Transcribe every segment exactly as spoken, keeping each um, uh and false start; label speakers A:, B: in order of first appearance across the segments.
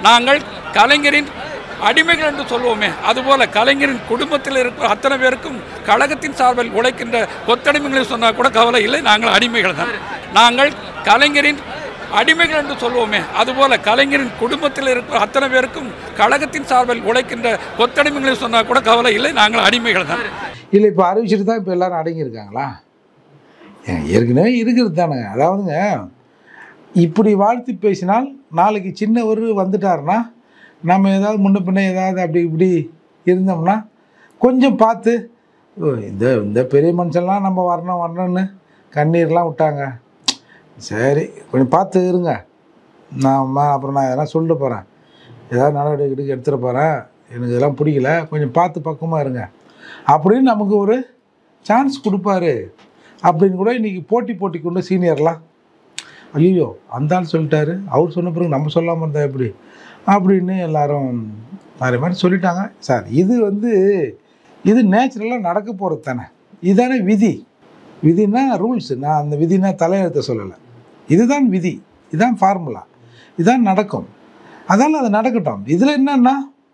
A: நாங்கள் கலைஞரின் அடிமைகள் என்று சொல்வோமே, அதுபோல கலைஞரின் குடும்பத்தில் இருக்கிற அத்தனை பேருக்கும் கழகத்தின் சார்பில் உழைக்கின்ற கொத்தடிமைகளை சொன்னால் கூட கவலை இல்லை, நாங்கள் அடிமைகள் தான். நாங்கள் கலைஞரின் அடிமைகள் என்று சொல்வோமே, அதுபோல கலைஞரின் குடும்பத்தில் இருக்கிற அத்தனை பேருக்கும் கழகத்தின் சார்பில் உழைக்கின்ற கொத்தடிமைகளை சொன்னால் கூட கவலை இல்லை, நாங்கள் அடிமைகள் தான்.
B: இல்லை இப்போ அறிவிச்சிட்டு தான் இப்போ எல்லாரும் அடங்கியிருக்காங்களா? ஏற்கனவே இருக்கிறது தானே. அதாவதுங்க, இப்படி வாழ்த்து பேசினால் நாளைக்கு சின்னவர் வந்துட்டாருன்னா நம்ம ஏதாவது முன்ன பின்ன ஏதாவது அப்படி இப்படி இருந்தோம்னா கொஞ்சம் பார்த்து இந்த இந்த பெரிய மனுஷன்லாம் நம்ம வரணும் வரணும்னு கண்ணீர்லாம் விட்டாங்க, சரி கொஞ்சம் பார்த்து இருங்க, நான் அப்புறம் நான் எதனா சொல்லிட்டு போகிறேன், ஏதாவது நடவடிக்கை எடுத்துகிட்டு போகிறேன், எனக்கு இதெல்லாம் பிடிக்கல, கொஞ்சம் பார்த்து பக்குவமாக இருங்க அப்படின்னு நமக்கு ஒரு சான்ஸ் கொடுப்பாரு அப்படின்னு கூட இன்றைக்கி போட்டி போட்டி கொண்டு சீனியர்லாம் ஐயோ அந்த ஆள் சொல்லிட்டாரு, அவர் சொன்ன பிறகு நம்ம சொல்லாமல் இருந்தால் எப்படி அப்படின்னு எல்லாரும் நிறைய மாதிரி சொல்லிட்டாங்க. சார் இது வந்து இது நேச்சுரலாக நடக்க போகிறது தானே, இதுதானே விதி. விதினா ரூல்ஸு, நான் அந்த விதினா தலையெழுத்த சொல்லலை, இதுதான் விதி, இதுதான் ஃபார்முலா, இதுதான் நடக்கும். அதனால் அது நடக்கட்டும். இதில் என்னன்னா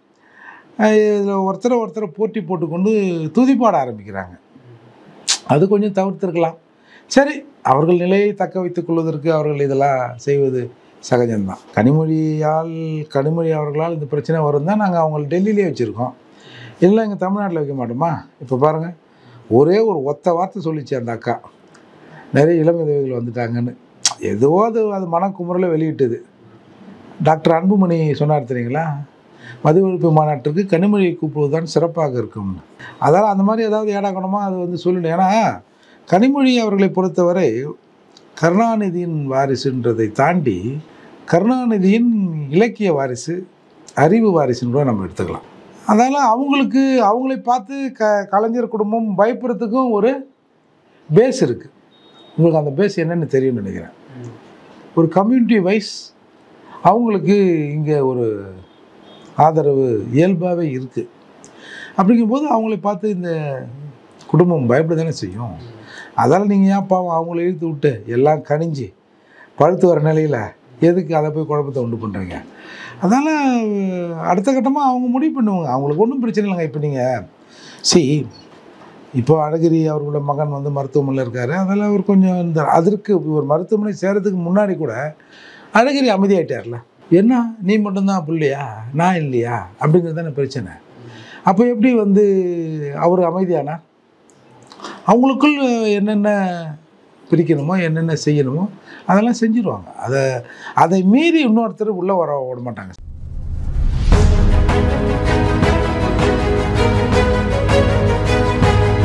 B: இதில் ஒருத்தரை ஒருத்தரை போட்டி போட்டுக்கொண்டு துதிப்பாட ஆரம்பிக்கிறாங்க, அது கொஞ்சம் தவிர்த்திருக்கலாம். சரி, அவர்கள் நிலையை தக்க வைத்துக் கொள்வதற்கு அவர்கள் இதெல்லாம் செய்வது சகஜம்தான். கனிமொழியால் கனிமொழி அவர்களால் இந்த பிரச்சனை வரும் தான் நாங்கள் அவங்களை டெல்லியிலே வச்சுருக்கோம், இல்லை எங்கள் தமிழ்நாட்டில் வைக்க மாட்டோமா? இப்போ பாருங்கள், ஒரே ஒரு ஒத்த வார்த்தை சொல்லிச்சு அந்த அக்கா, நிறைய இளம் விதவைகள் வந்துட்டாங்கன்னு. ஏதோ அது அது மனக்குமுறலை வெளியிட்டது. டாக்டர் அன்புமணி சொன்னார் தெரியுங்களா, மது ஒழிப்பு மாநாட்டிற்கு கனிமொழியை கூப்பிடுவது தான் சிறப்பாக இருக்கும்னு. அதனால் அந்த மாதிரி ஏதாவது ஏடாக்கணுமா அது வந்து சொல்லணும். ஏன்னா கனிமொழி அவர்களை பொறுத்தவரை கருணாநிதியின் வாரிசுன்றதை தாண்டி கருணாநிதியின் இலக்கிய வாரிசு, அறிவு வாரிசுன்னு கூட நம்ம எடுத்துக்கலாம். அதனால் அவங்களுக்கு அவங்களை பார்த்து க கலைஞர் குடும்பம் பயப்படுறதுக்கும் ஒரு பேஸ் இருக்குது. உங்களுக்கு அந்த பேஸ் என்னென்னு தெரியும்னு நினைக்கிறேன். ஒரு கம்யூனிட்டி வைஸ் அவங்களுக்கு இங்கே ஒரு ஆதரவு இயல்பாகவே இருக்குது. அப்படிங்கும்போது அவங்கள பார்த்து இந்த குடும்பம் பயப்பட தானே செய்யும். அதால் நீங்கள் ஏன் பாவம் அவங்கள இழுத்து விட்டு எல்லாம் கனிஞ்சு பழுத்து வர நிலையில் எதுக்கு அதை போய் குழப்பத்தை உண்டு பண்ணுறீங்க? அதனால் அடுத்த கட்டமாக அவங்க முடிவு பண்ணுவாங்க, அவங்களுக்கு ஒன்றும் பிரச்சனை இல்லைங்க. இப்போ நீங்கள் சி இப்போ அழகிரி அவர்களோட மகன் வந்து மருத்துவமனையில் இருக்கார், அதில் அவர் கொஞ்சம் இந்த அதற்கு ஒரு மருத்துவமனை சேரத்துக்கு முன்னாடி கூட அழகிரி அமைதியாயிட்டார்ல, என்ன நீ மட்டும்தான் பிள்ளையா நான் இல்லையா அப்படிங்கிறது தானே பிரச்சனை. அப்போ எப்படி வந்து அவர் அமைதியானா? அவங்களுக்குள் என்னென்ன பிரிக்கணுமோ என்னென்ன செய்யணுமோ அதெல்லாம் செஞ்சுருவாங்க. அதை அதை மீறி இன்னொருத்தர் உள்ளே வர விட மாட்டாங்க.